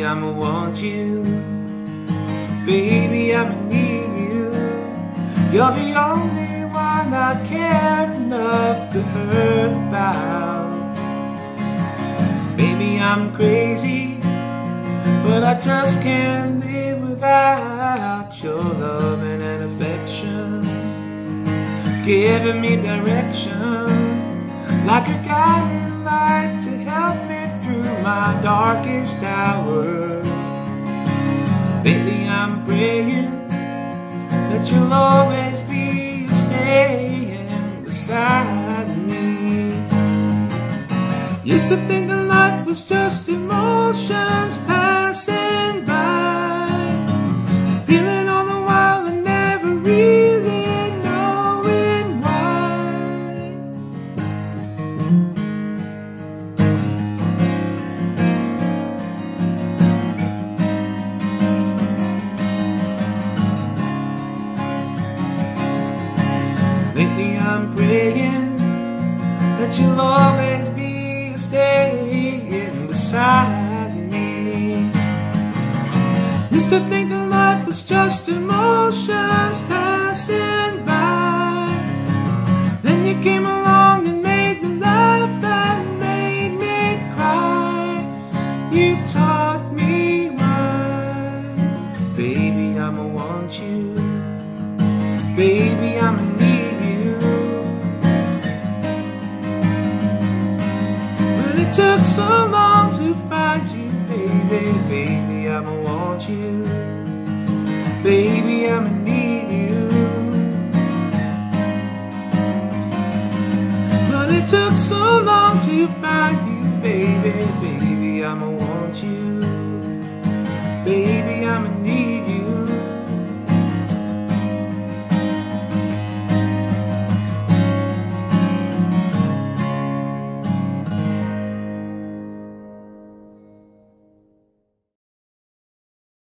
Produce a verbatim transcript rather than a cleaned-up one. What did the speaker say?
Baby, I'ma want you. Baby, I'ma need you. You're the only one I care enough to hurt about. Baby, I'm crazy, but I just can't live without your loving and affection, giving me direction, like a guiding light to help me through my darkest hour. Baby, I'm praying that you'll always be staying beside me. Used to think that life was just emotions passing by, feeling all the while and never really knowing why. Lately I'm praying that you'll always be staying beside me. Used to think that life was just emotions passing by. Then you came along and made me laugh and made me cry. You taught me why. Baby, I'ma want you. Baby, I'ma need you. But it took so long to find you, baby. Baby, I'ma want you. Baby, I'ma need you. But it took so long to find you, baby. Baby, I'ma want you. Baby, I'ma need you.